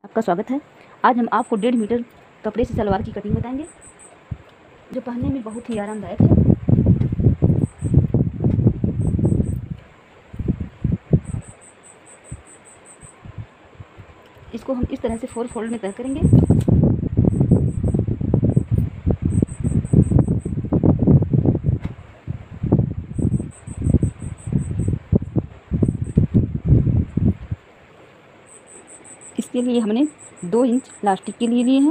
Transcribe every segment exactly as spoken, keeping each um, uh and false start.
आपका स्वागत है। आज हम आपको डेढ़ मीटर कपड़े से सलवार की कटिंग बताएंगे, जो पहनने में बहुत ही आरामदायक है। इसको हम इस तरह से फोर फोल्ड में तय करेंगे। इसके लिए हमने दो इंच प्लास्टिक के लिए लिए हैं।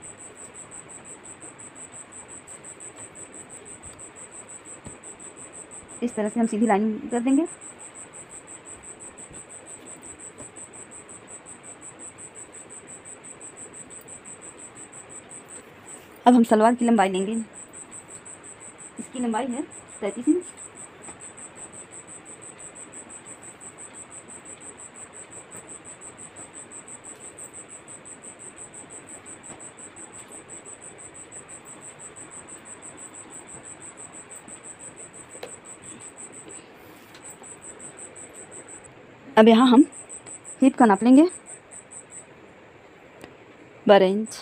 इस तरह से हम सीधी लाइन कर देंगे। अब हम सलवार की लंबाई लेंगे। इसकी लंबाई है तैंतीस इंच। अब यहाँ हम हिप का नाप लेंगे बारह इंच,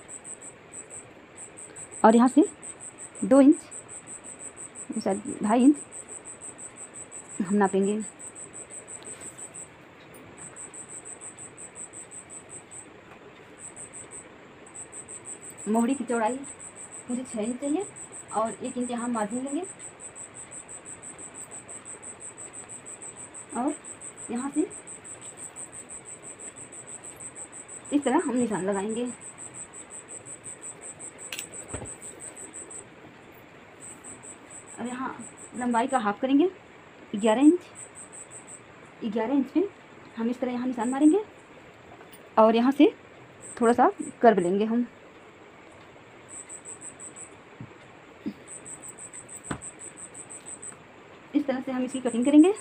और यहाँ से दो इंच शायद ढाई इंच हम नापेंगे। मोहरी की चौड़ाई मुझे छः इंच चाहिए, और एक इंच यहाँ मार्जिन लेंगे, और यहाँ से इस तरह हम निशान लगाएंगे। अब यहाँ लंबाई का हाफ करेंगे ग्यारह इंच। ग्यारह इंच पे हम इस तरह यहाँ निशान मारेंगे, और यहाँ से थोड़ा सा कर्व लेंगे हम। इस तरह से हम इसकी कटिंग करेंगे।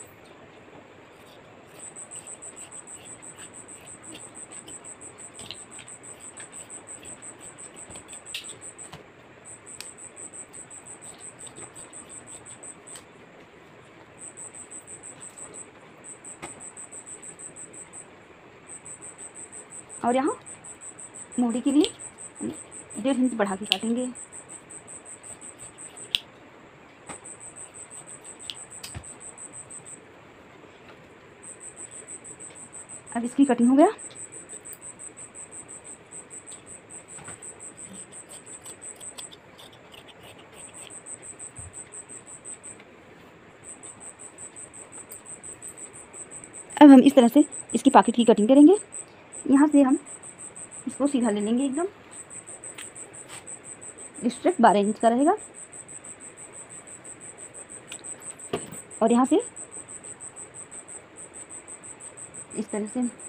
और यहाँ मोहरी के लिए डेढ़ इंच बढ़ा के काटेंगे। अब इसकी कटिंग हो गया। अब हम इस तरह से इसकी पॉकेट की कटिंग करेंगे। यहाँ से हम इसको सीधा ले लेंगे एकदम। स्ट्रेट बारह इंच का रहेगा, और यहाँ से इस तरह से